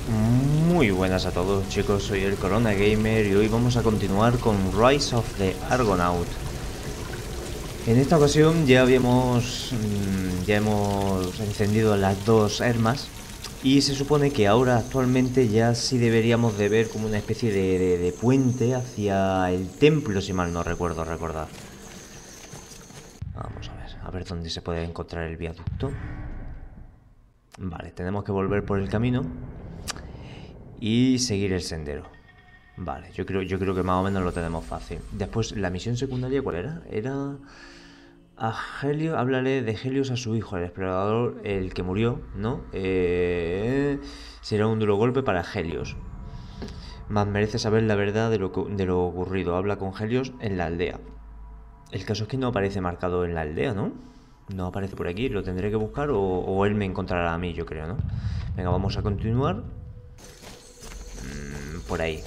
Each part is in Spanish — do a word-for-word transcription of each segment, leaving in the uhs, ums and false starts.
Muy buenas a todos, chicos, soy el Corona Gamer y hoy vamos a continuar con Rise of the Argonaut. En esta ocasión ya habíamos ya hemos encendido las dos armas y se supone que ahora actualmente ya sí deberíamos de ver como una especie de, de, de puente hacia el templo, si mal no recuerdo recordar. Vamos a ver, a ver dónde se puede encontrar el viaducto. Vale, tenemos que volver por el camino y seguir el sendero. Vale, yo creo, yo creo que más o menos lo tenemos fácil. Después, la misión secundaria, ¿cuál era? Era a Helios, háblale de Helios a su hijo, el explorador, el que murió, ¿no? Eh, será un duro golpe para Helios. Más merece saber la verdad de lo, de lo ocurrido. Habla con Helios en la aldea. El caso es que no aparece marcado en la aldea, ¿no? No aparece por aquí, lo tendré que buscar o, o él me encontrará a mí, yo creo, ¿no? Venga, vamos a continuar. Por ahí.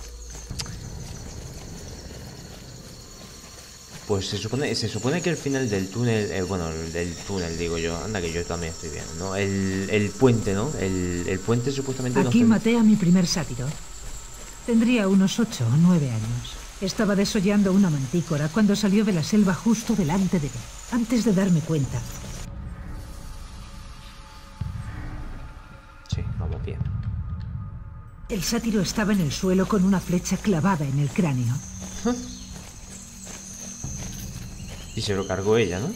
Pues se supone, se supone que el final del túnel, eh, bueno, del túnel digo yo, anda que yo también estoy viendo, ¿no? El, el puente, ¿no? El, el puente supuestamente... Aquí no maté a mi primer sátiro. Tendría unos ocho o nueve años. Estaba desollando una mantícora cuando salió de la selva justo delante de mí, antes de darme cuenta. Sí, vamos bien. El sátiro estaba en el suelo con una flecha clavada en el cráneo. ¿Ah? Y se lo cargó ella, ¿no?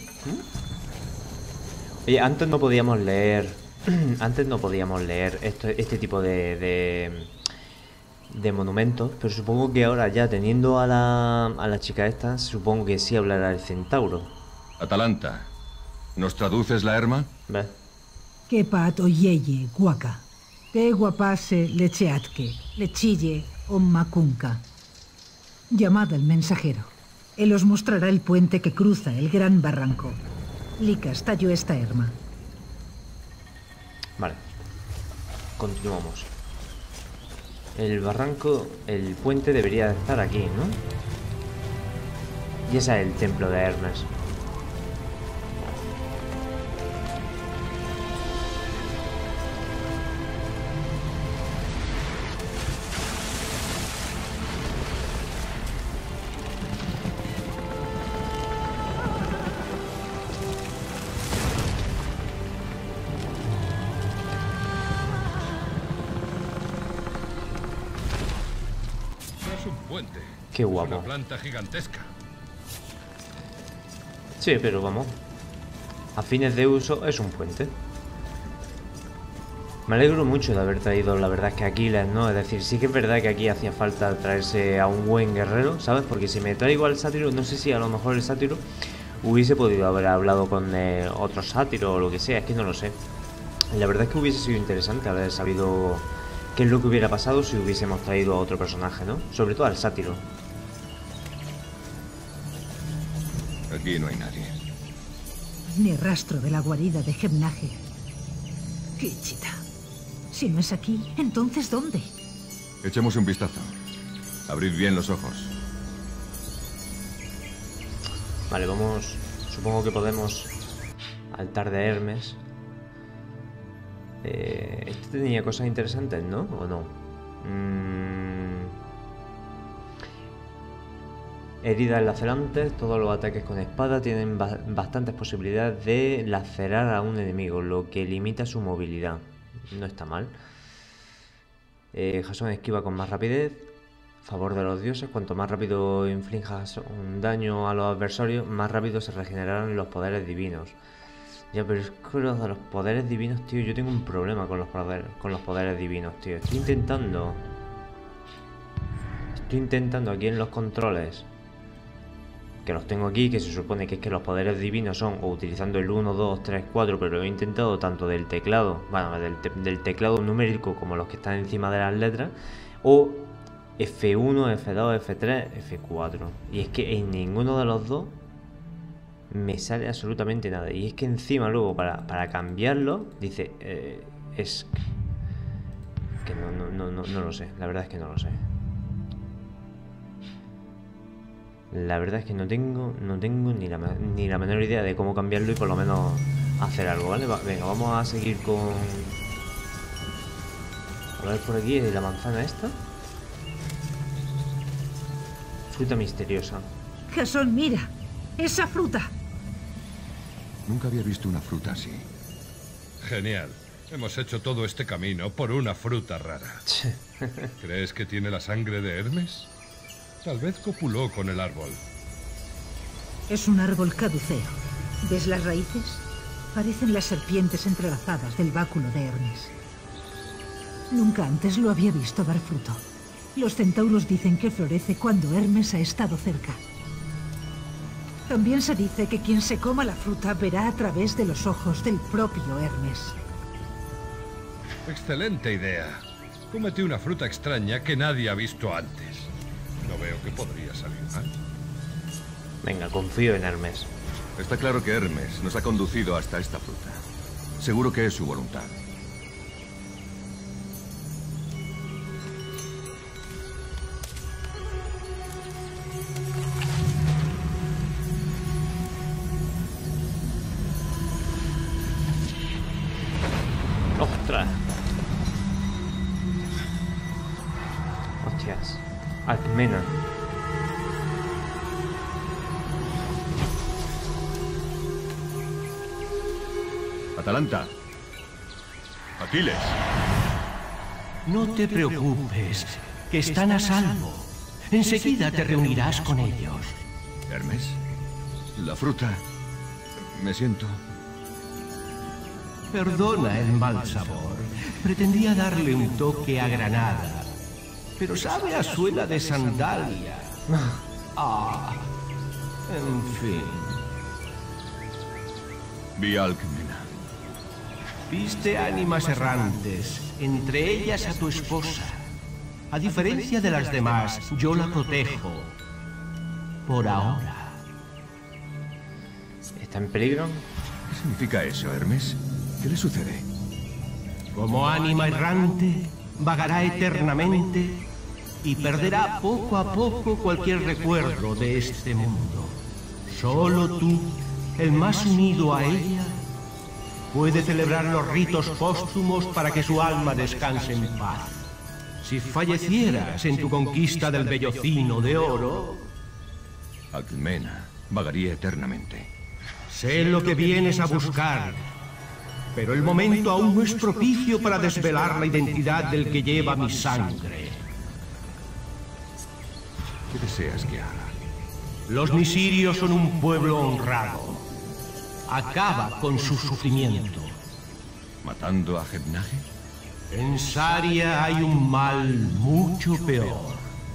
Oye, antes no podíamos leer... antes no podíamos leer esto, este tipo de, de... de monumentos, pero supongo que ahora ya teniendo a la, a la chica esta, supongo que sí hablará el centauro. Atalanta, ¿nos traduces la herma? ¿Ves? Kepat oyeye guaca. Te guapase lecheatke, lechille o macunca. Llamad al mensajero. Él os mostrará el puente que cruza el gran barranco. Licas talló esta herma. Vale. Continuamos. El barranco, el puente debería estar aquí, ¿no? Y ese es el templo de Hermes. Puente. Qué guapo. Una planta gigantesca. Sí, pero vamos. A fines de uso es un puente. Me alegro mucho de haber traído, la verdad, que Aquiles, ¿no? Es decir, sí que es verdad que aquí hacía falta traerse a un buen guerrero, ¿sabes? Porque si me traigo al sátiro, no sé si a lo mejor el sátiro hubiese podido haber hablado con eh, otro sátiro o lo que sea, es que no lo sé. La verdad es que hubiese sido interesante haber sabido qué es lo que hubiera pasado si hubiésemos traído a otro personaje, ¿no? Sobre todo al sátiro. Aquí no hay nadie. Ni rastro de la guarida de Gemnaje. Kichita. Si no es aquí, ¿entonces dónde? Echemos un vistazo. Abrid bien los ojos. Vale, vamos... Supongo que podemos... Altar de Hermes. Eh, este tenía cosas interesantes, ¿no? ¿O no? Mm... Heridas lacerantes. Todos los ataques con espada tienen ba bastantes posibilidades de lacerar a un enemigo, lo que limita su movilidad. No está mal. Eh, Jasón esquiva con más rapidez. Favor de los dioses. Cuanto más rápido inflijas un daño a los adversarios, más rápido se regenerarán los poderes divinos. Ya, pero es que los de los poderes divinos, tío, yo tengo un problema con los poderes, con los poderes divinos, tío. Estoy intentando... Estoy intentando aquí en los controles, que los tengo aquí, que se supone que es que los poderes divinos son o utilizando el uno, dos, tres, cuatro, pero lo he intentado tanto del teclado, bueno, del, te del teclado numérico como los que están encima de las letras, o F uno, F dos, F tres, F cuatro. Y es que en ninguno de los dos me sale absolutamente nada. Y es que encima luego para, para cambiarlo dice eh, es que no, no, no, no, no lo sé. La verdad es que no lo sé. La verdad es que no tengo no tengo ni la, ni la menor idea de cómo cambiarlo y por lo menos hacer algo, ¿vale? Va, venga, vamos a seguir con A ver por aquí, la manzana esta. Fruta misteriosa. Jasón, mira. Esa fruta. Nunca había visto una fruta así. Genial. Hemos hecho todo este camino por una fruta rara. ¿Crees que tiene la sangre de Hermes? Tal vez copuló con el árbol. Es un árbol caduceo. ¿Ves las raíces? Parecen las serpientes entrelazadas del báculo de Hermes. Nunca antes lo había visto dar fruto. Los centauros dicen que florece cuando Hermes ha estado cerca. También se dice que quien se coma la fruta verá a través de los ojos del propio Hermes. Excelente idea. Cómete una fruta extraña que nadie ha visto antes. No veo que podría salir mal. Venga, confío en Hermes. Está claro que Hermes nos ha conducido hasta esta fruta. Seguro que es su voluntad. ¡Ostras! ¡Hostias! Alcmena. Atalanta. Aquiles. No te preocupes, que están a salvo. Enseguida te reunirás con ellos. Hermes. La fruta. Me siento... Perdona el mal sabor. Pretendía darle un toque a granada, pero sabe a suela de sandalia. Ah, en fin. Vi a Alcmena. Viste ánimas errantes, entre ellas a tu esposa. A diferencia de las demás, yo la protejo. Por ahora. ¿Está en peligro? ¿Qué significa eso, Hermes? ¿Qué le sucede? Como ánima errante, vagará eternamente y perderá poco a poco cualquier recuerdo de este mundo. Solo tú, el más unido a ella, puede celebrar los ritos póstumos para que su alma descanse en paz. Si fallecieras en tu conquista del vellocino de oro... Alcmena vagaría eternamente. Sé lo que vienes a buscar, pero el momento aún no es propicio para desvelar la identidad del que lleva mi sangre. ¿Qué deseas que haga? Los nisirios son un pueblo honrado. Acaba con su sufrimiento. ¿Matando a Gebnage? En Saria hay un mal mucho peor.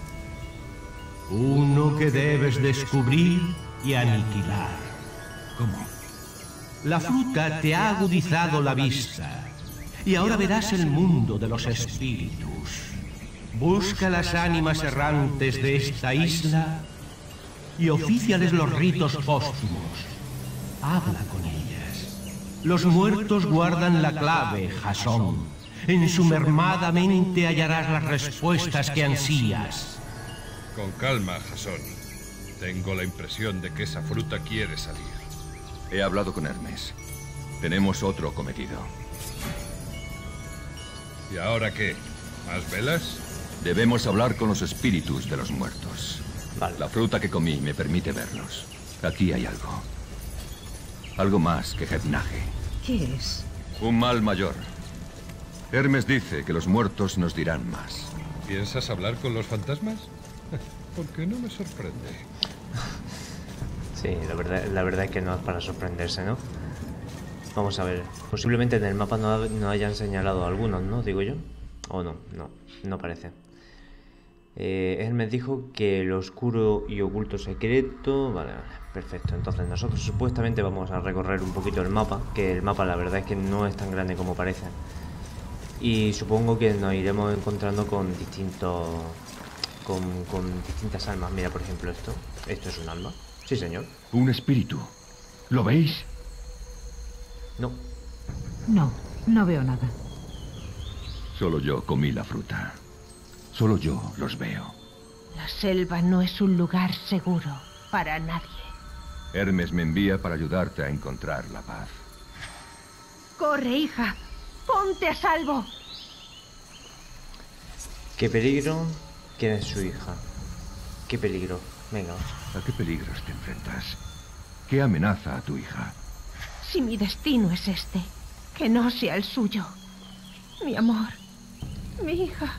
Uno que debes descubrir y aniquilar. ¿Cómo? La fruta te ha agudizado la vista y ahora verás el mundo de los espíritus. Busca las ánimas errantes de esta isla y ofíciales los ritos póstumos. Habla con ellas. Los muertos guardan la clave, Jasón. En su mermada mente hallarás las respuestas que ansías. Con calma, Jasón. Tengo la impresión de que esa fruta quiere salir. He hablado con Hermes. Tenemos otro cometido. ¿Y ahora qué? ¿Más velas? Debemos hablar con los espíritus de los muertos. Vale. La fruta que comí me permite verlos. Aquí hay algo. Algo más que Gebnage. ¿Qué es? Un mal mayor. Hermes dice que los muertos nos dirán más. ¿Piensas hablar con los fantasmas? Porque no me sorprende. Sí, la verdad, la verdad es que no es para sorprenderse, ¿no? Vamos a ver. Posiblemente en el mapa no, no hayan señalado algunos, ¿no? Digo yo. O no, no, no parece. Eh, él me dijo que el oscuro y oculto secreto... Vale, vale, perfecto. Entonces nosotros supuestamente vamos a recorrer un poquito el mapa, que el mapa la verdad es que no es tan grande como parece. Y supongo que nos iremos encontrando con distintos... Con, con distintas almas. Mira, por ejemplo, esto. ¿Esto es un alma? Sí, señor. Un espíritu. ¿Lo veis? No. No, no veo nada. Solo yo comí la fruta. Solo yo los veo. La selva no es un lugar seguro para nadie. Hermes me envía para ayudarte a encontrar la paz. Corre, hija. Ponte a salvo. ¿Qué peligro? ¿Quién es su hija? ¿Qué peligro? Venga. ¿A qué peligros te enfrentas? ¿Qué amenaza a tu hija? Si mi destino es este, que no sea el suyo. Mi amor, mi hija.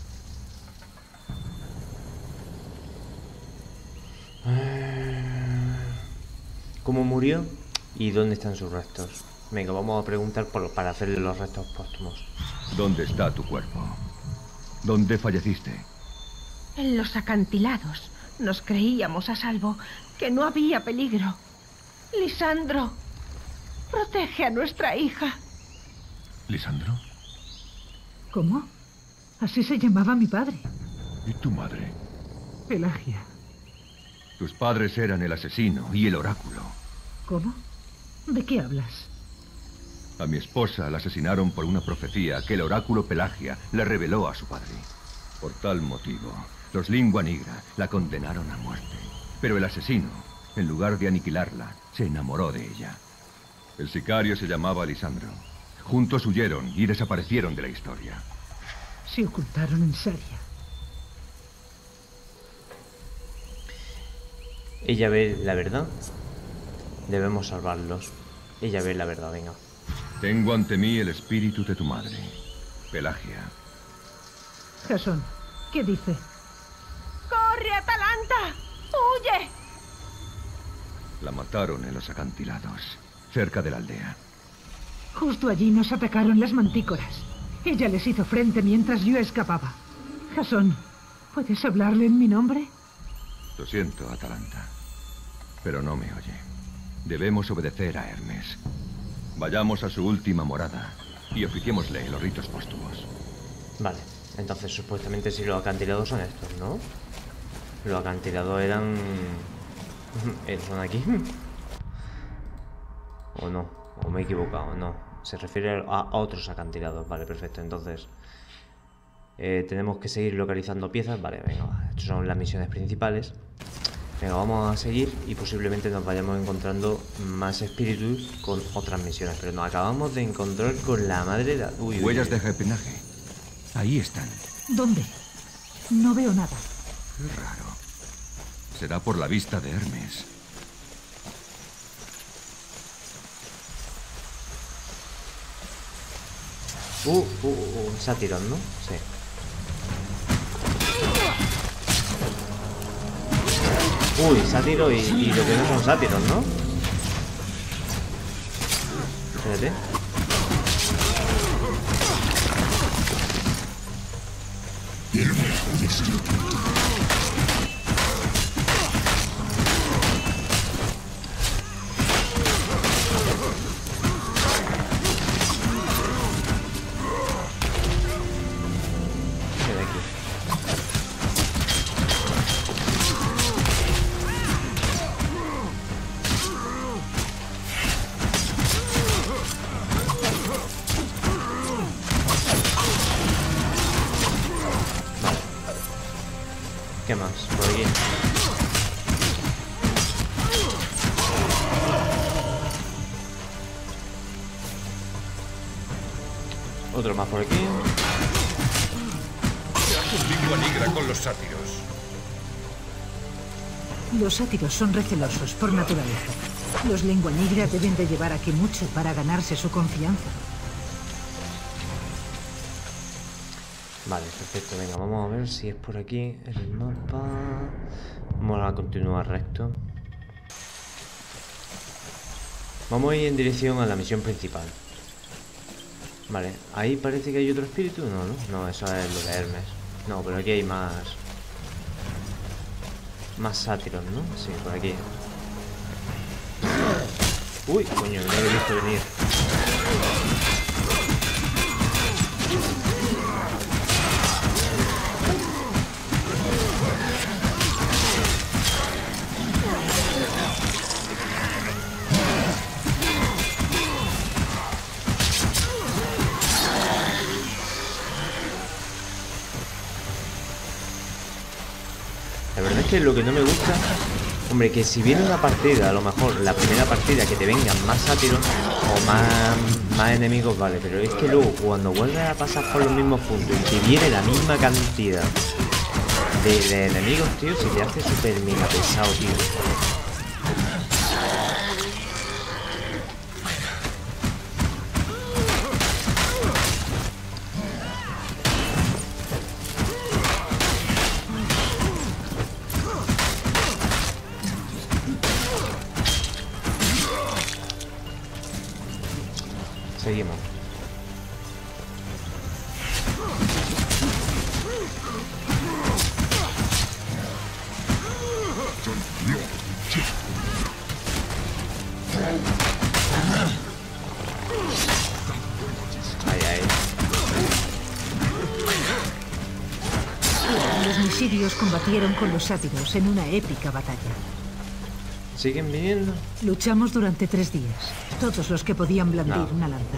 ¿Cómo murió? ¿Y dónde están sus restos? Venga, vamos a preguntar por, para hacerle los restos póstumos. ¿Dónde está tu cuerpo? ¿Dónde falleciste? En los acantilados nos creíamos a salvo, que no había peligro. Lisandro, protege a nuestra hija. ¿Lisandro? ¿Cómo? Así se llamaba mi padre. ¿Y tu madre? Pelagia. Tus padres eran el asesino y el oráculo. ¿Cómo? ¿De qué hablas? A mi esposa la asesinaron por una profecía que el oráculo Pelagia le reveló a su padre. Por tal motivo, los Lingua Nigra la condenaron a muerte. Pero el asesino, en lugar de aniquilarla, se enamoró de ella. El sicario se llamaba Lisandro. Juntos huyeron y desaparecieron de la historia. Se ocultaron en Saria. Ella ve la verdad. Debemos salvarlos. Ella ve la verdad, venga. Tengo ante mí el espíritu de tu madre, Pelagia. Jasón, ¿qué dice? ¡Corre, Atalanta! ¡Huye! La mataron en los acantilados, cerca de la aldea. Justo allí nos atacaron las mantícoras. Ella les hizo frente mientras yo escapaba. Jasón, ¿puedes hablarle en mi nombre? Lo siento, Atalanta, pero no me oye. Debemos obedecer a Hermes. Vayamos a su última morada y oficiémosle los ritos póstumos. Vale, entonces supuestamente si los acantilados son estos, ¿no? Los acantilados eran... ¿Son aquí? ¿O no? ¿O me he equivocado? No. Se refiere a otros acantilados. Vale, perfecto. Entonces... Eh, tenemos que seguir localizando piezas. Vale, venga, va. Estas son las misiones principales. Venga, vamos a seguir y posiblemente nos vayamos encontrando más espíritus con otras misiones. Pero nos acabamos de encontrar con la madre de... Uy, uy, Huellas uy. de penaje. Ahí están. ¿Dónde? No veo nada. Qué raro. Será por la vista de Hermes. Uh, uh, uh, uh, un sátiro, ¿no? Sí. Uy, sátiro y, y lo que no son sátiros, ¿no? Espérate. Ven aquí. ¿Qué más? Por aquí. Otro más por aquí. ¿Qué hace un Lingua Nigra con los sátiros? Los sátiros son recelosos por naturaleza. Los lengua nigra deben de llevar aquí mucho para ganarse su confianza. Vale, perfecto. Venga, vamos a ver si es por aquí en el mapa. Vamos a continuar recto. Vamos a ir en dirección a la misión principal. Vale, ahí parece que hay otro espíritu. No, no, no, eso es lo de Hermes. No, pero aquí hay más... Más sátiros, ¿no? Sí, por aquí. Uy, coño, no lo he visto venir. La verdad es que lo que no me gusta, hombre, que si viene una partida, a lo mejor la primera partida que te vengan más sátiros o más más enemigos, vale, pero es que luego cuando vuelves a pasar por los mismos puntos y te viene la misma cantidad de, de enemigos, tío, se te hace súper mega pesado, tío. Seguimos. Ahí, ahí. Los misirios combatieron con los sátiros en una épica batalla. ¿Siguen viniendo? Luchamos durante tres días. Todos los que podían blandir No. una lanza.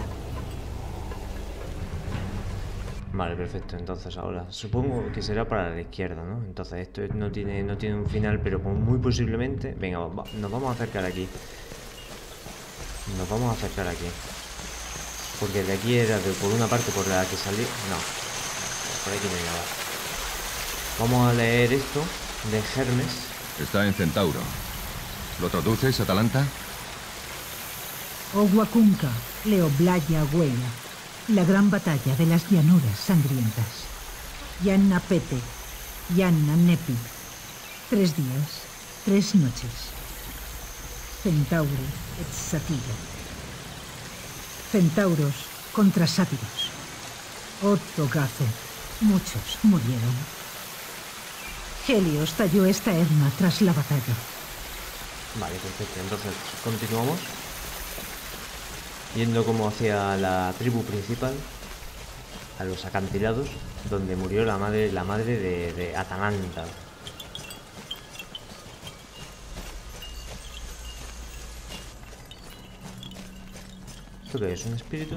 Vale, perfecto. Entonces ahora supongo que será para la izquierda, ¿no? Entonces esto no tiene, no tiene un final, pero muy posiblemente... Venga, va, nos vamos a acercar aquí. Nos vamos a acercar aquí. Porque de aquí era de, por una parte por la que salí... No. Por aquí no hay nada. Vamos a leer esto de Hermes. Está en Centauro. ¿Lo traduces, Atalanta? Oguacunca, Leoblaya Huella. La gran batalla de las llanuras sangrientas. Yanna Pete, Yanna Nepi. Tres días, tres noches. Centauro et Satiro. Centauros contra sátiros. Otto Gazo. Muchos murieron. Helios talló esta Edna tras la batalla. Vale, perfecto. Entonces continuamos. Yendo como hacia la tribu principal, a los acantilados, donde murió la madre, la madre de, de Atalanta. ¿Esto qué es? ¿Un espíritu?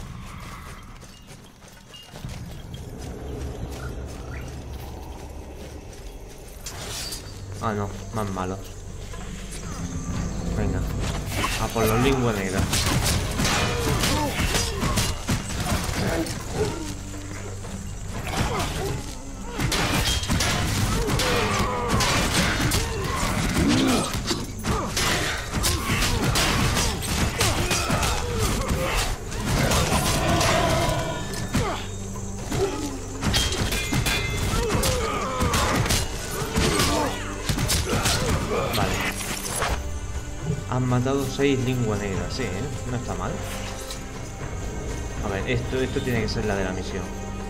Ah, no, más malos. Venga, a por los lingua negra. Han matado seis lingua negra, sí, ¿eh? No está mal. A ver, esto, esto tiene que ser la de la misión.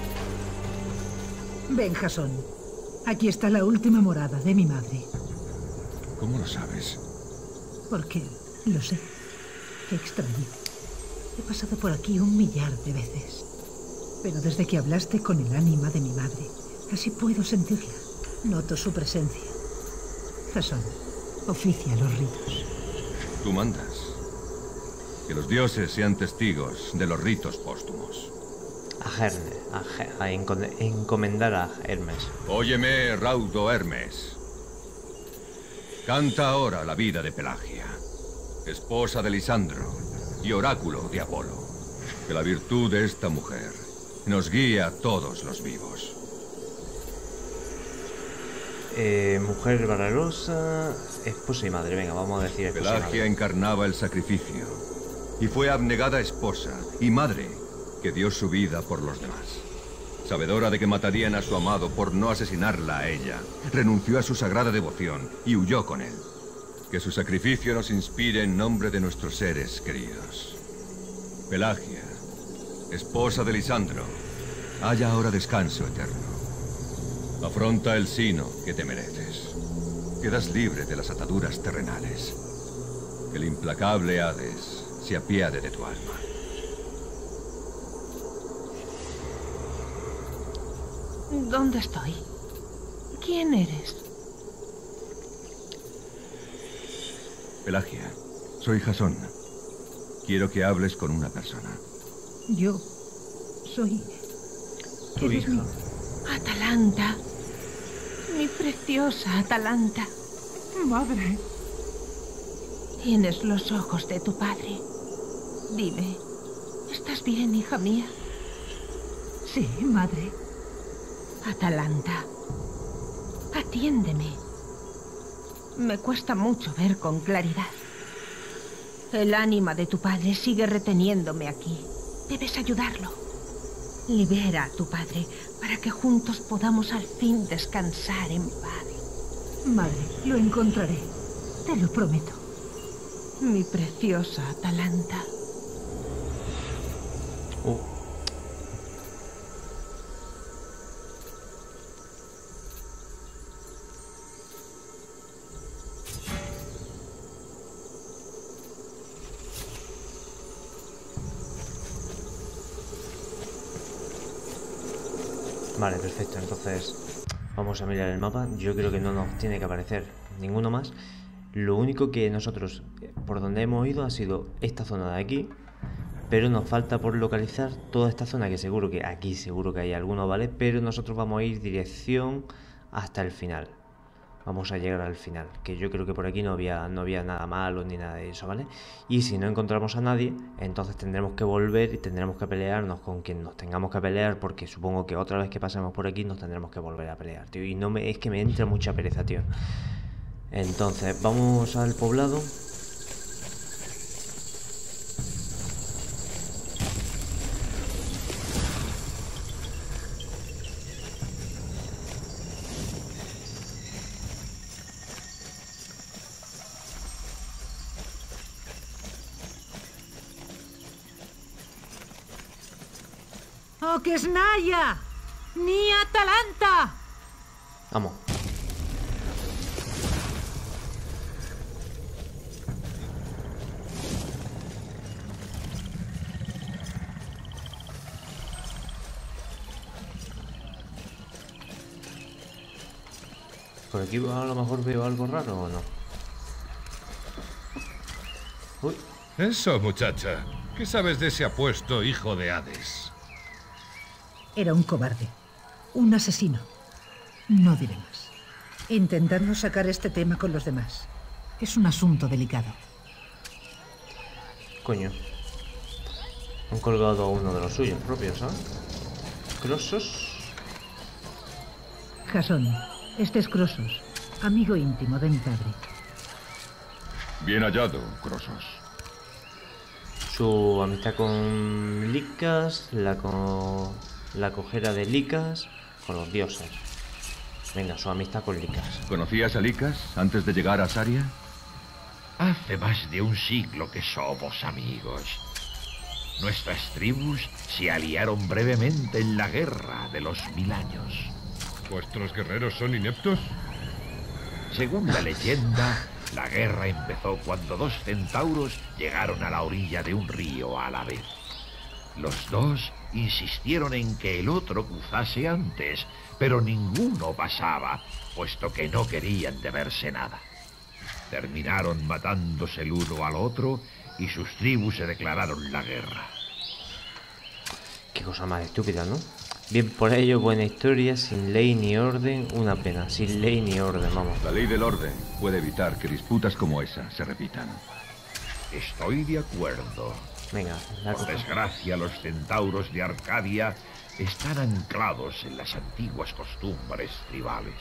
Ven, Jasón. Aquí está la última morada de mi madre. ¿Cómo lo sabes? Porque lo sé. Qué extraño. He pasado por aquí un millar de veces. Pero desde que hablaste con el ánima de mi madre, casi puedo sentirla. Noto su presencia. Jasón, oficia los ritos. Tú mandas. Que los dioses sean testigos de los ritos póstumos. A Hermes, a, Her- a encon- encomendar a Hermes. Óyeme, raudo Hermes. Canta ahora la vida de Pelagia, esposa de Lisandro y oráculo de Apolo. Que la virtud de esta mujer nos guíe a todos los vivos. Eh, mujer valerosa, esposa y madre. Venga, vamos a decir esposa y Pelagia madre. encarnaba el sacrificio y fue abnegada esposa y madre que dio su vida por los demás. Sabedora de que matarían a su amado por no asesinarla a ella, renunció a su sagrada devoción y huyó con él. Que su sacrificio nos inspire en nombre de nuestros seres queridos. Pelagia, esposa de Lisandro, haya ahora descanso eterno. Afronta el sino que te mereces. Quedas libre de las ataduras terrenales. Que el implacable Hades se apiade de tu alma. ¿Dónde estoy? ¿Quién eres? Pelagia, soy Jasón. Quiero que hables con una persona. Yo soy... Tu ¿Eres hija. mi- Atalanta. Mi preciosa Atalanta. Madre. Tienes los ojos de tu padre. Dime, ¿Estás bien, hija mía? Sí, madre. Atalanta, atiéndeme. Me cuesta mucho ver con claridad. El ánima de tu padre sigue reteniéndome aquí. Debes ayudarlo. Libera a tu padre para que juntos podamos al fin descansar en paz. Madre, lo encontraré. Te lo prometo. Mi preciosa Atalanta. Uh. Vale, perfecto. Entonces vamos a mirar el mapa. Yo creo que no nos tiene que aparecer ninguno más. Lo único que nosotros por donde hemos ido ha sido esta zona de aquí, pero nos falta por localizar toda esta zona, que seguro que aquí seguro que hay alguno, ¿vale? Pero nosotros vamos a ir dirección hasta el final. Vamos a llegar al final, que yo creo que por aquí no había, no había nada malo ni nada de eso, ¿vale? Y si no encontramos a nadie, entonces tendremos que volver y tendremos que pelearnos con quien nos tengamos que pelear, porque supongo que otra vez que pasemos por aquí nos tendremos que volver a pelear, tío. Y no me, es que me entra mucha pereza, tío. Entonces, vamos al poblado. ¡Oh, que es Naya! ¡Ni Atalanta! Vamos. ¿Por aquí a lo mejor veo algo raro o no? Uy. Eso, muchacha. ¿Qué sabes de ese apuesto hijo de Hades? Era un cobarde. Un asesino. No diré más. Intentad no sacar este tema con los demás. Es un asunto delicado. Coño. Han colgado a uno de los suyos propios, ¿sabes? Crosos. Jasón, este es Crosos, amigo íntimo de mi padre. Bien hallado, Crosos. Su amistad con Licas, la, co... la cojera de Licas, con los dioses. Venga, su amistad con Licas. ¿Conocías a Licas antes de llegar a Saria? Hace más de un siglo que somos amigos. Nuestras tribus se aliaron brevemente en la guerra de los mil años. ¿Vuestros guerreros son ineptos? Según la leyenda, la guerra empezó cuando dos centauros llegaron a la orilla de un río a la vez. Los dos insistieron en que el otro cruzase antes, pero ninguno pasaba, puesto que no querían deberse nada. Terminaron matándose el uno al otro y sus tribus se declararon la guerra. Qué cosa más estúpida, ¿no? Bien por ello, buena historia, sin ley ni orden, una pena. Sin ley ni orden, vamos. La ley del orden puede evitar que disputas como esa se repitan. Estoy de acuerdo. Venga, la Por desgracia, los centauros de Arcadia están anclados en las antiguas costumbres tribales.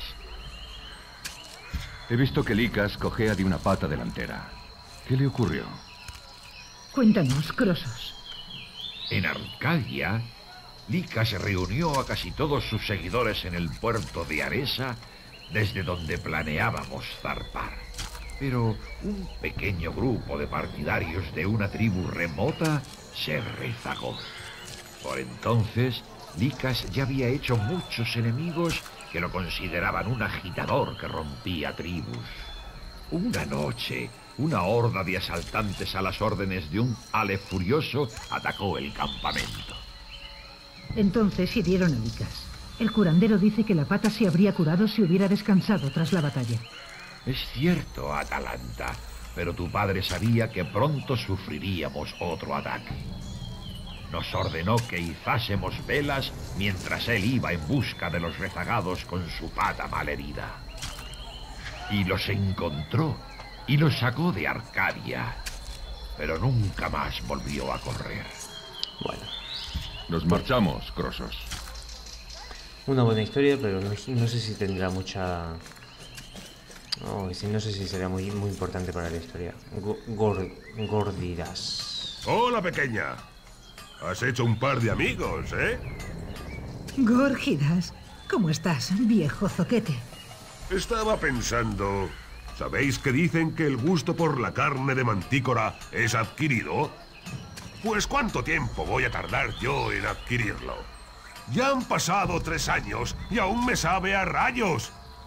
He visto que Licas cojea de una pata delantera. ¿Qué le ocurrió? Cuéntanos, Crosos. En Arcadia, Licas reunió a casi todos sus seguidores en el puerto de Aresa, desde donde planeábamos zarpar. Pero un pequeño grupo de partidarios de una tribu remota se rezagó. Por entonces, Licas ya había hecho muchos enemigos que lo consideraban un agitador que rompía tribus. Una noche, una horda de asaltantes a las órdenes de un Ale furioso atacó el campamento. Entonces hirieron a Licas. El curandero dice que la pata se habría curado si hubiera descansado tras la batalla. Es cierto, Atalanta, pero tu padre sabía que pronto sufriríamos otro ataque. Nos ordenó que izásemos velas mientras él iba en busca de los rezagados con su pata malherida. Y los encontró y los sacó de Arcadia, pero nunca más volvió a correr. Bueno. Nos marchamos, Crosos. Una buena historia, pero no, no sé si tendrá mucha... No, no sé si será muy, muy importante para la historia. Go, gor, Gordiras. Hola, pequeña. Has hecho un par de amigos, ¿eh? Gorgidas, ¿cómo estás, viejo zoquete? Estaba pensando... ¿Sabéis que dicen que el gusto por la carne de mantícora es adquirido? Pues ¿cuánto tiempo voy a tardar yo en adquirirlo? Ya han pasado tres años y aún me sabe a rayos.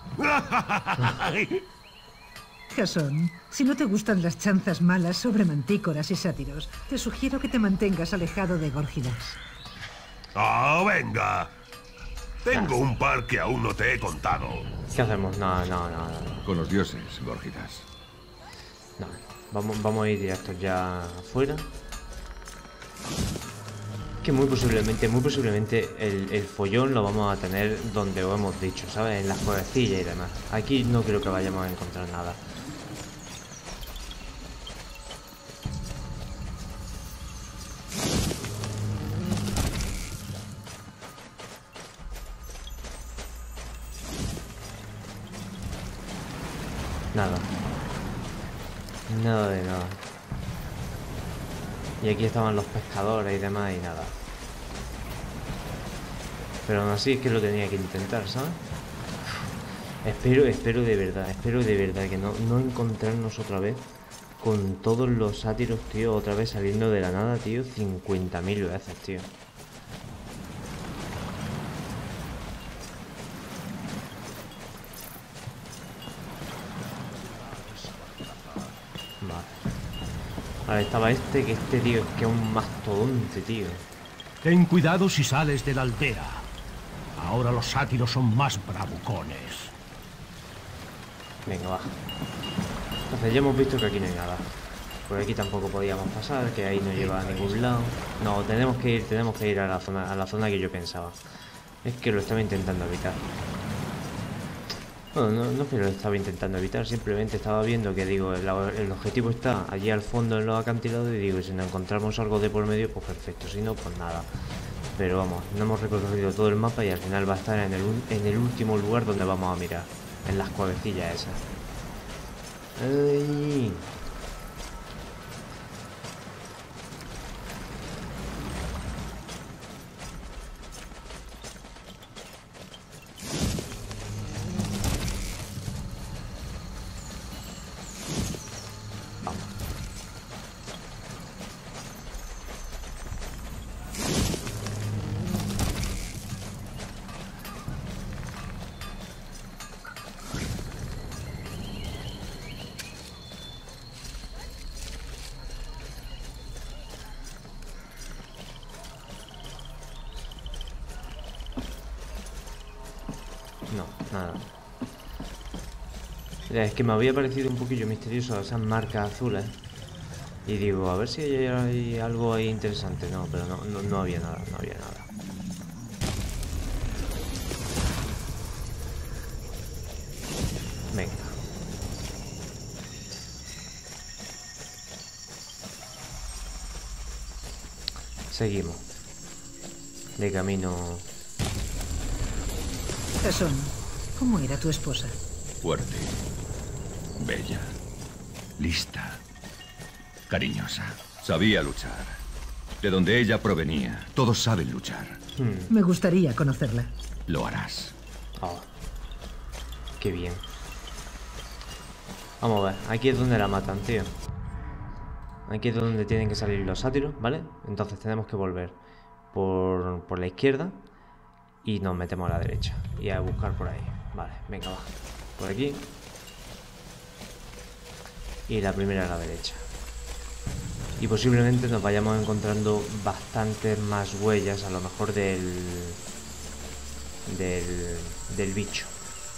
Jasón, si no te gustan las chanzas malas sobre mantícoras y sátiros, te sugiero que te mantengas alejado de Gorgidas. ¡Ah, venga! Tengo un par que aún no te he contado. ¿Qué hacemos? No, no, no, no. Con los dioses, Gorgidas. No, vamos, vamos a ir directos ya afuera. Que muy posiblemente, muy posiblemente el, el follón lo vamos a tener donde os hemos dicho, ¿sabes? En las cuevecillas y demás. Aquí no creo que vayamos a encontrar nada. Nada. Nada de nada. Y aquí estaban los pescadores y demás y nada. Pero aún así es que lo tenía que intentar, ¿sabes? Espero, espero de verdad, espero de verdad que no, no encontrarnos otra vez con todos los sátiros, tío, otra vez saliendo de la nada, tío, cincuenta mil veces, tío. Vale, estaba este, que este tío es que es un mastodonte, tío. Ten cuidado si sales de la aldea. Ahora los sátiros son más bravucones. Venga, va. Entonces ya hemos visto que aquí no hay nada. Por aquí tampoco podíamos pasar, que ahí no lleva a ningún lado. No, tenemos que ir, tenemos que ir a la zona, a la zona que yo pensaba. Es que lo estaba intentando evitar. Bueno, no, no es que lo estaba intentando evitar, simplemente estaba viendo que, digo, el, el objetivo está allí al fondo en los acantilados y digo, si nos encontramos algo de por medio, pues perfecto, si no, pues nada. Pero vamos, no hemos recorrido todo el mapa y al final va a estar en el, en el último lugar donde vamos a mirar, en las cuevecillas esas. ¡Ay! No, nada. Mira, es que me había parecido un poquillo misterioso esas marcas azules. Y digo, a ver si hay, hay algo ahí interesante. No, pero no, no, no había nada, no había nada. Venga. Seguimos. De camino. Jasón, ¿cómo era tu esposa? Fuerte, bella, lista, cariñosa. Sabía luchar. De donde ella provenía, todos saben luchar. Hmm. Me gustaría conocerla. Lo harás. Oh, qué bien. Vamos a ver, aquí es donde la matan, tío. Aquí es donde tienen que salir los sátiros, ¿vale? Entonces tenemos que volver por, por la izquierda y nos metemos a la derecha y a buscar por ahí. Vale, venga, va. Por aquí. Y la primera a la derecha. Y posiblemente nos vayamos encontrando bastantes más huellas, a lo mejor del... Del... del bicho.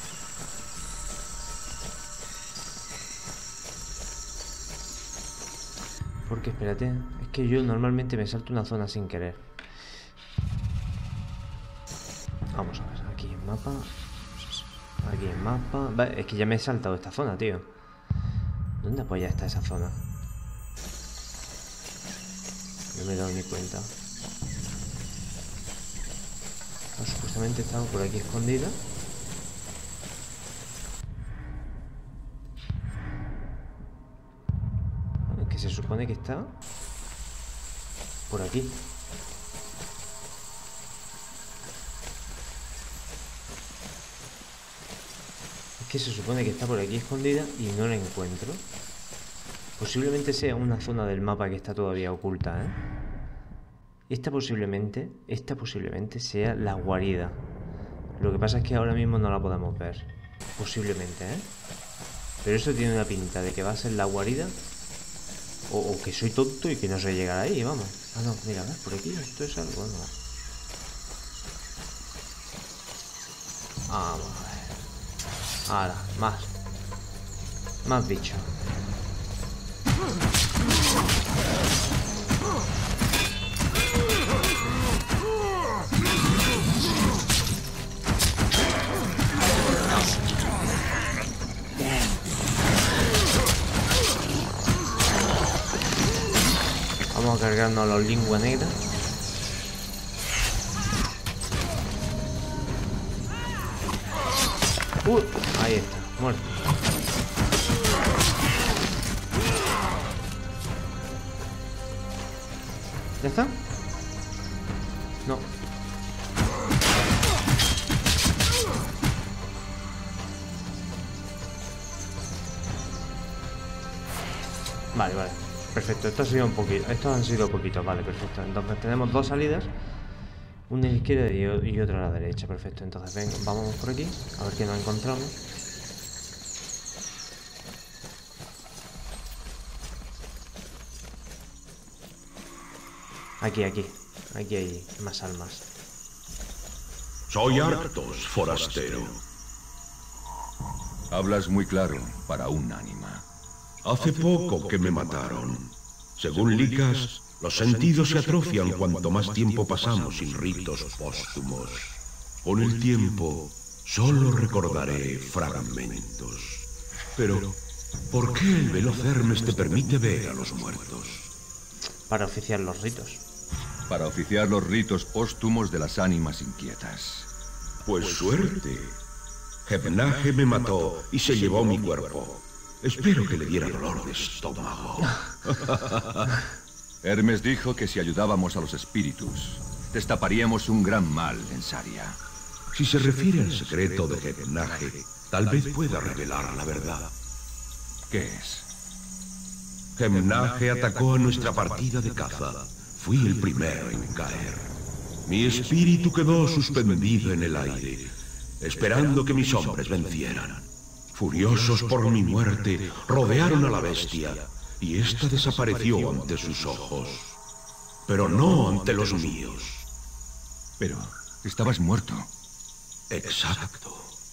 Porque espérate, es que yo normalmente me salto una zona sin querer. Vamos a ver, aquí en mapa. Aquí en mapa. Vale, es que ya me he saltado esta zona, tío. ¿Dónde apoya está esa zona? No me he dado ni cuenta. supuestamente estaba por aquí escondida. Que se supone que está por aquí. Es que se supone que está por aquí escondida y no la encuentro. Posiblemente sea una zona del mapa que está todavía oculta, ¿eh? Esta posiblemente, esta posiblemente sea la guarida. Lo que pasa es que ahora mismo no la podemos ver. Posiblemente, ¿eh? Pero eso tiene una pinta de que va a ser la guarida. O, o que soy tonto y que no sé llegar ahí, vamos. Ah, no, mira, ¿ves? Por aquí esto es algo, no. Vamos a ver. Ahora, más. Más bichos. Vamos a cargarnos a los lingua negra. Uh, ahí está, muerto. ¿Ya está? No. Vale, vale. Perfecto, esto ha sido un poquito. Estos han sido poquitos, vale, perfecto. Entonces tenemos dos salidas. Una a la izquierda y otra a la derecha, perfecto. Entonces ven, vamos por aquí, a ver qué nos encontramos. Aquí, aquí. Aquí hay más almas. Soy Arctos, forastero. Hablas muy claro para un ánima. Hace poco que me mataron. Según Licas, los sentidos se atrofian cuanto más tiempo pasamos sin ritos póstumos. Con el tiempo, solo recordaré fragmentos. Pero, ¿por qué el veloz Hermes te permite ver a los muertos? Para oficiar los ritos. Para oficiar los ritos póstumos de las ánimas inquietas. Pues suerte. Hebnage me mató y se llevó mi cuerpo. Espero que le diera dolor de estómago. Hermes dijo que si ayudábamos a los espíritus, destaparíamos un gran mal en Saria. Si se refiere al secreto de Hebnage, tal vez pueda revelar la verdad. ¿Qué es? Hebnage atacó a nuestra partida de caza. Fui el primero en caer. Mi espíritu quedó suspendido en el aire, esperando que mis hombres vencieran. Furiosos por mi muerte, rodearon a la bestia, y ésta desapareció ante sus ojos. Pero no ante los míos. Pero estabas muerto. Exacto.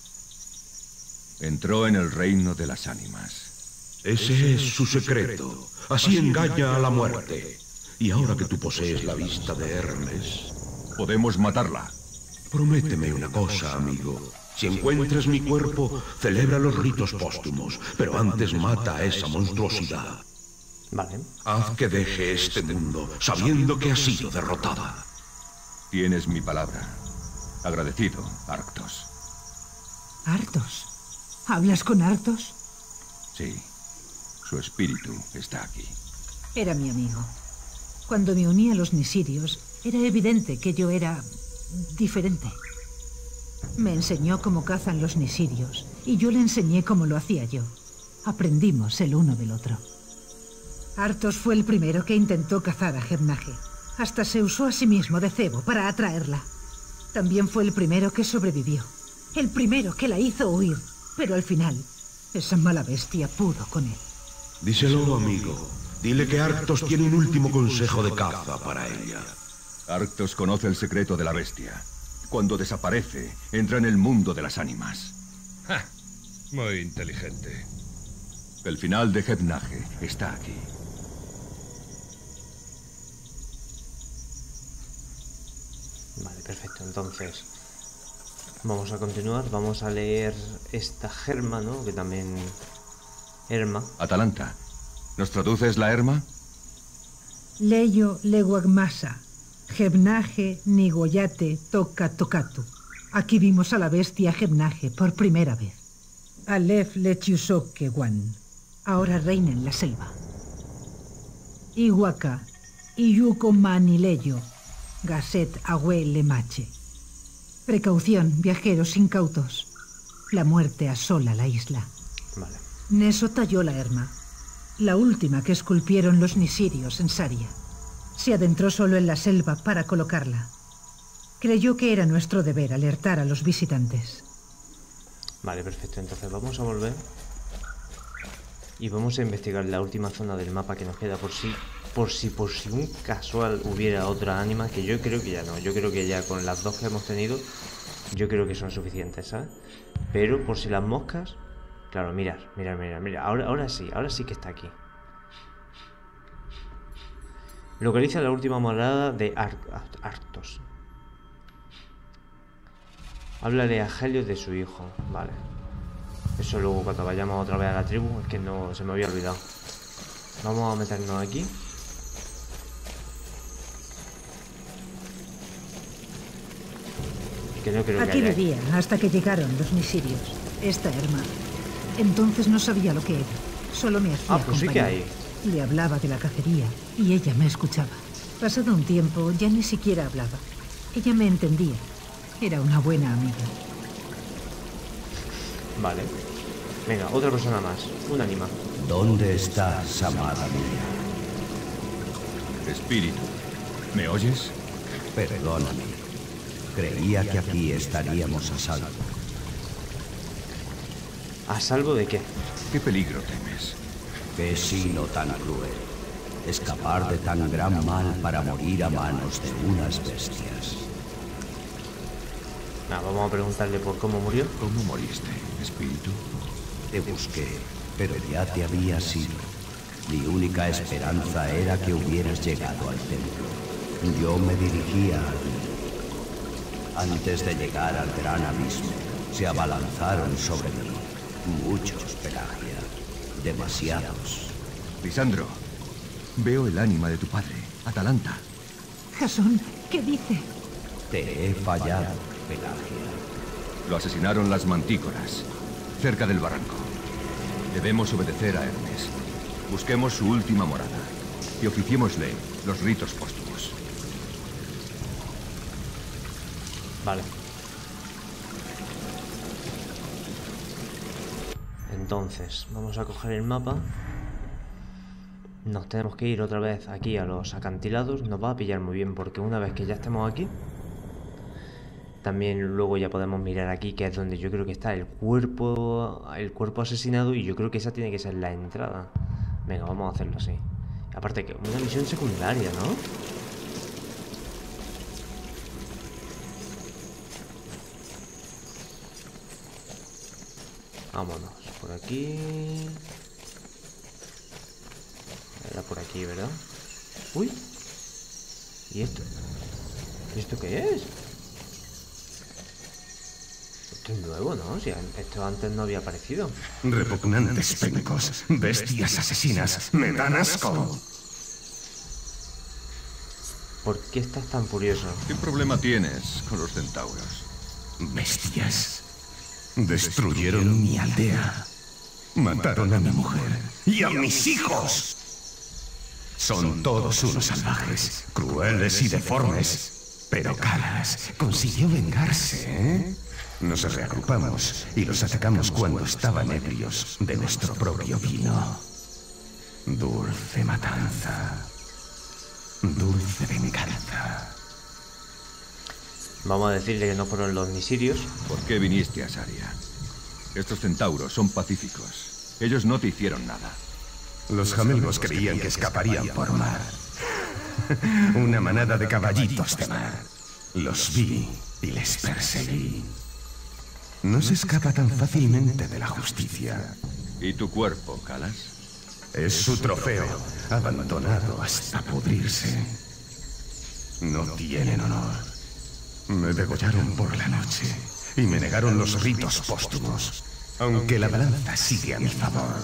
Entró en el reino de las ánimas. Ese es su secreto. Así engaña a la muerte. Y ahora que tú posees la vista de Hermes... Podemos matarla. Prométeme una cosa, amigo. Si encuentras mi cuerpo, celebra los ritos póstumos, pero antes mata a esa monstruosidad. Vale. Haz que deje este mundo, sabiendo que ha sido derrotada. Tienes mi palabra. Agradecido, Arctos. ¿Arctos? ¿Hablas con Arctos? Sí. Su espíritu está aquí. Era mi amigo. Cuando me uní a los Nisirios, era evidente que yo era diferente. Me enseñó cómo cazan los Nisirios, y yo le enseñé cómo lo hacía yo. Aprendimos el uno del otro. Arctos fue el primero que intentó cazar a Hebnage. Hasta se usó a sí mismo de cebo para atraerla. También fue el primero que sobrevivió. El primero que la hizo huir. Pero al final, esa mala bestia pudo con él. Díselo, amigo. Dile que Arctos tiene un último consejo de caza para ella. Arctos conoce el secreto de la bestia. Cuando desaparece, entra en el mundo de las ánimas. ¡Ja! Muy inteligente. El final de Hebnage está aquí. Vale, perfecto. Entonces, vamos a continuar. Vamos a leer esta Herma, ¿no? Que también... Herma. Atalanta, ¿nos traduces la Herma? Leyo leguagmasa, Hebnage nigoyate toca tocatu. Aquí vimos a la bestia Gemnage por primera vez. Aleph Lechiusokewan, ahora reina en la selva. Iwaka, Iyuko Manileyo, Gaset Agüe Lemache. Precaución, viajeros incautos. La muerte asola la isla. Vale. Neso talló la Herma, la última que esculpieron los nisirios en Saria. Se adentró solo en la selva para colocarla. Creyó que era nuestro deber alertar a los visitantes. Vale, perfecto. Entonces vamos a volver. Y vamos a investigar la última zona del mapa que nos queda por si, por si, por si un casual hubiera otra ánima, que yo creo que ya no. Yo creo que ya con las dos que hemos tenido, yo creo que son suficientes, ¿sabes? Pero por si las moscas, claro, mirad, mirad, mirad, mirad. Ahora, ahora sí, ahora sí que está aquí. Localiza la última morada de Ar Artos. Háblale a Helios de su hijo. Vale. Eso luego cuando vayamos otra vez a la tribu. Es que no se me había olvidado. Vamos a meternos aquí. Que no creo que Aquí haya... vivía hasta que llegaron los nisirios. Esta Herma. Entonces no sabía lo que era. Solo me hacía Ah, pues sí que hay. Le hablaba de la cacería y ella me escuchaba. Pasado un tiempo ya ni siquiera hablaba. Ella me entendía. Era una buena amiga. Vale. Venga, otra persona más. Un ánima. ¿Dónde estás, amada mía? Espíritu, ¿me oyes? Perdóname. Creía que aquí estaríamos a salvo. ¿A salvo de qué? ¿Qué peligro temes? Qué sino tan cruel. Escapar de tan gran mal para morir a manos de unas bestias. Nah, vamos a preguntarle por cómo murió. ¿Cómo moriste, espíritu? Te busqué, pero ya te había sido. Mi única esperanza era que hubieras llegado al templo. Yo me dirigía a ti. Antes de llegar al gran abismo, se abalanzaron sobre mí. Muchos, Pelagia. Demasiados. Lisandro, veo el ánima de tu padre, Atalanta. Jasón, ¿qué dice? Te he fallado, Pelagia. Lo asesinaron las mantícoras, cerca del barranco. Debemos obedecer a Hermes. Busquemos su última morada y oficiémosle los ritos póstumos. Vale. Entonces, vamos a coger el mapa. Nos tenemos que ir otra vez aquí a los acantilados. Nos va a pillar muy bien porque una vez que ya estemos aquí, también luego ya podemos mirar aquí, que es donde yo creo que está el cuerpo, el cuerpo asesinado, y yo creo que esa tiene que ser la entrada. Venga, vamos a hacerlo así. Aparte que una misión secundaria, ¿no? Vámonos, por aquí. Era por aquí, ¿verdad? Uy. ¿Y esto? ¿Y esto qué es? Esto es nuevo, ¿no? Si esto antes no había aparecido. Repugnantes pencos, bestias asesinas, me dan asco. ¿Por qué estás tan furioso? ¿Qué problema tienes con los centauros? Bestias. Destruyeron mi aldea. Mataron a mi mujer y a mis hijos. Son todos unos salvajes, crueles y deformes. Pero Calas consiguió vengarse, ¿eh? Nos reagrupamos y los atacamos cuando estaban ebrios de nuestro propio vino. Dulce matanza. Dulce venganza. Vamos a decirle que no fueron los nisirios. ¿Por qué viniste a Saria? Estos centauros son pacíficos. Ellos no te hicieron nada. Los jamelgos creían que escaparían por mar. Una manada de caballitos de mar. Los vi y les perseguí. No se escapa tan fácilmente de la justicia. ¿Y tu cuerpo, Calas? Es su trofeo, abandonado hasta pudrirse. No tienen honor. Me degollaron por la noche y me negaron los ritos póstumos, aunque la balanza sigue a mi favor.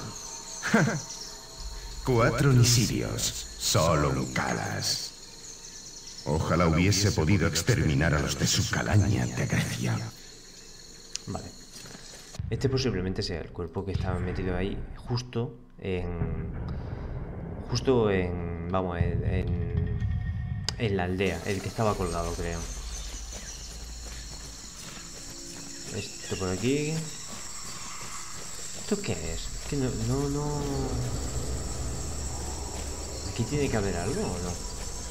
Cuatro nisirios, solo un Calas. Ojalá hubiese podido exterminar a los de su calaña de Grecia. Vale. Este posiblemente sea el cuerpo que estaba metido ahí, justo en... Justo en... Vamos, en... En, en la aldea, el que estaba colgado, creo. Esto por aquí... ¿Esto qué es? Es que no... No, no... ¿Aquí tiene que haber algo o no?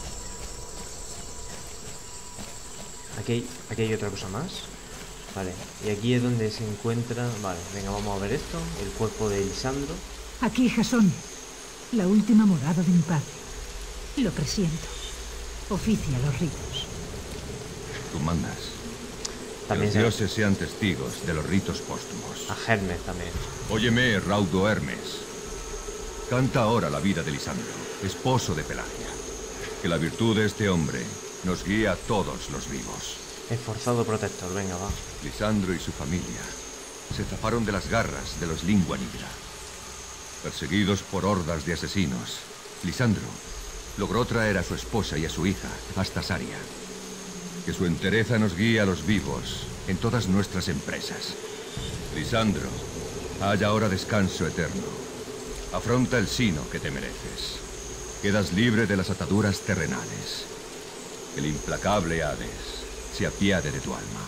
Aquí hay, aquí hay otra cosa más. Vale, y aquí es donde se encuentra... Vale, venga, vamos a ver esto. El cuerpo de Lisandro. Aquí, Jasón. La última morada de mi padre. Lo presiento. Oficia los ritos. Tú mandas. También que los se... dioses sean testigos de los ritos póstumos. A Hermes también. Óyeme, raudo Hermes. Canta ahora la vida de Lisandro, esposo de Pelagia. Que la virtud de este hombre nos guíe a todos los vivos. Esforzado protector, venga, va. Lisandro y su familia se zafaron de las garras de los Lingua Nigra. Perseguidos por hordas de asesinos, Lisandro logró traer a su esposa y a su hija hasta Saria. Que su entereza nos guíe a los vivos en todas nuestras empresas. Lisandro, haya ahora descanso eterno. Afronta el sino que te mereces. Quedas libre de las ataduras terrenales. El implacable Hades se apiade de tu alma.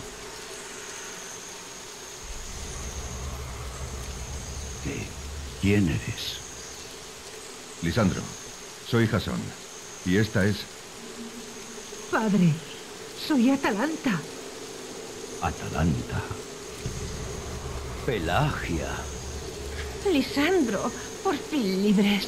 ¿Qué? ¿Quién eres? Lisandro, soy Jasón. Y esta es... Padre, soy Atalanta. Atalanta. Pelagia. Lisandro, por fin libres.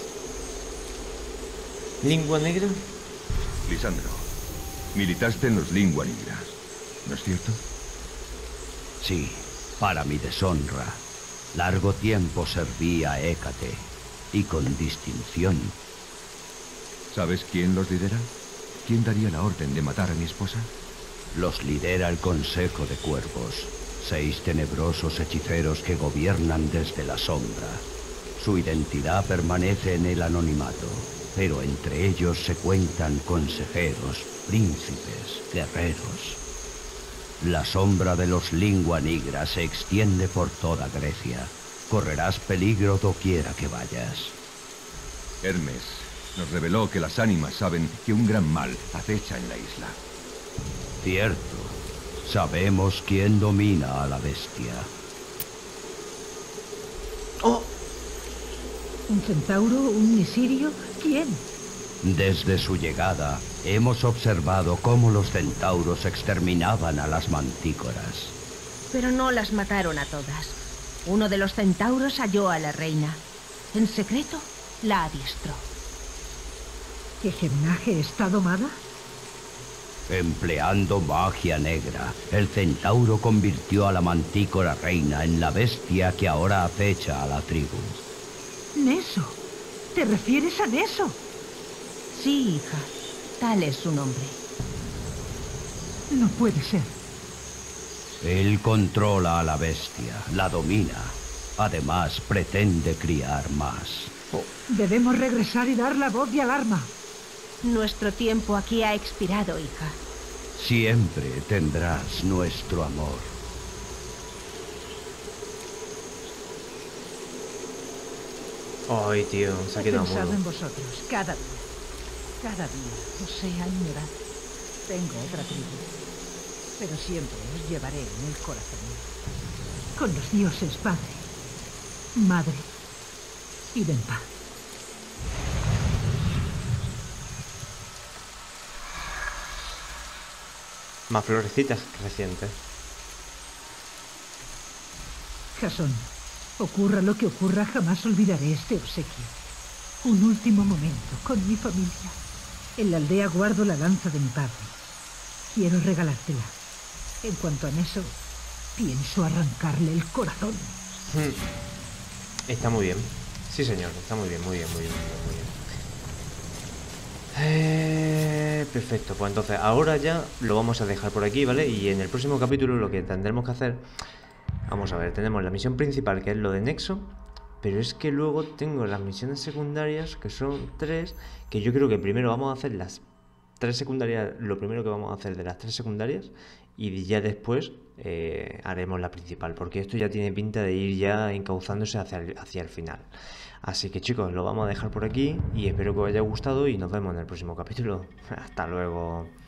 ¿Lingua negra? Lisandro, militaste en los Lingua Nigra, ¿no es cierto? Sí, para mi deshonra. Largo tiempo serví a Hécate, y con distinción. ¿Sabes quién los lidera? ¿Quién daría la orden de matar a mi esposa? Los lidera el Consejo de Cuervos, seis tenebrosos hechiceros que gobiernan desde la sombra. Su identidad permanece en el anonimato, pero entre ellos se cuentan consejeros, príncipes, guerreros. La sombra de los Lingua Nigra se extiende por toda Grecia. Correrás peligro doquiera que vayas. Hermes nos reveló que las ánimas saben que un gran mal acecha en la isla. Cierto. Sabemos quién domina a la bestia. ¡Oh! ¿Un centauro? ¿Un nisirio? ¿Quién? Desde su llegada, hemos observado cómo los centauros exterminaban a las mantícoras. Pero no las mataron a todas. Uno de los centauros halló a la reina. En secreto, la adiestró. ¿Que Gemnaje está domada? Empleando magia negra, el centauro convirtió a la mantícora reina en la bestia que ahora acecha a la tribu. Neso. ¿Te refieres a Neso? Sí, hija. Tal es su nombre. No puede ser. Él controla a la bestia, la domina. Además, pretende criar más. Debemos regresar y dar la voz de alarma. Nuestro tiempo aquí ha expirado, hija. Siempre tendrás nuestro amor. Ay, tío, se ha He quedado pensado mudo. en vosotros, cada día. Cada día os he añorado. Tengo otra tribu, pero siempre os llevaré en el corazón. Con los dioses, padre, madre, id en paz. Más florecitas recientes. Jasón, ocurra lo que ocurra, jamás olvidaré este obsequio. Un último momento con mi familia. En la aldea guardo la lanza de mi padre. Quiero regalártela. En cuanto a Neso, pienso arrancarle el corazón. Hmm. Está muy bien. Sí, señor, está muy bien, muy bien, muy bien, muy bien. Muy bien. Eh, perfecto, pues entonces ahora ya lo vamos a dejar por aquí, ¿vale? Y en el próximo capítulo lo que tendremos que hacer... Vamos a ver, tenemos la misión principal, que es lo de Nexo. Pero es que luego tengo las misiones secundarias, que son tres. Que yo creo que primero vamos a hacer las tres secundarias, lo primero que vamos a hacer de las tres secundarias, y ya después eh, haremos la principal, porque esto ya tiene pinta de ir ya encauzándose hacia el, hacia el final. Así que chicos, lo vamos a dejar por aquí y espero que os haya gustado y nos vemos en el próximo capítulo. Hasta luego.